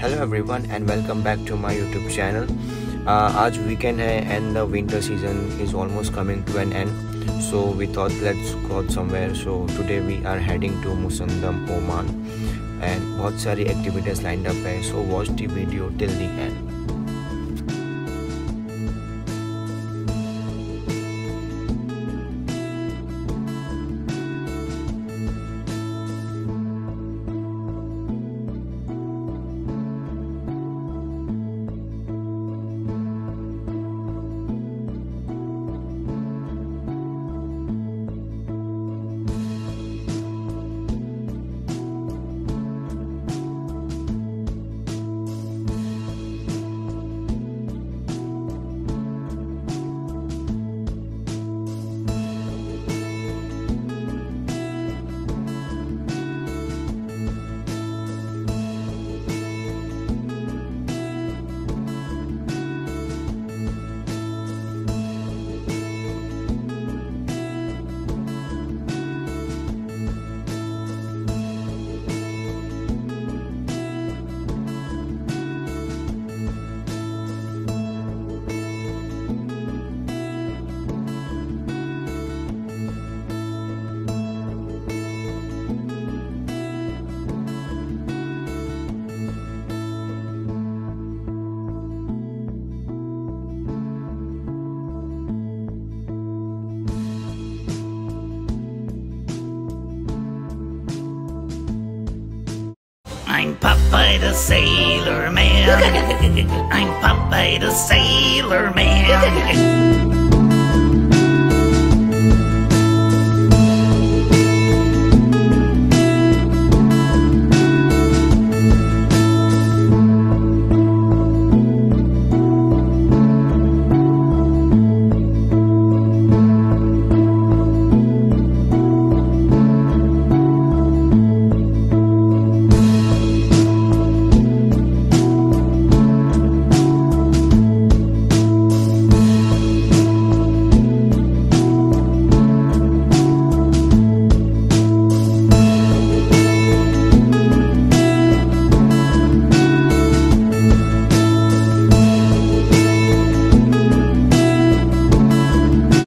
Hello everyone and welcome back to my YouTube channel. आज weekend है and the winter season is almost coming to an end, so we thought let's go somewhere. So today we are heading to Musandam Oman and बहुत सारी activities lined up है, so watch the video till the end. I'm Popeye the Sailor Man. I'm Popeye the Sailor Man.